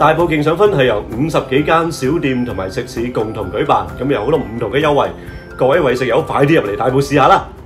大埔勁上分係由50幾間小店同埋食肆共同舉辦，咁有好多唔同嘅優惠，各位為食友快啲入嚟大埔試下啦！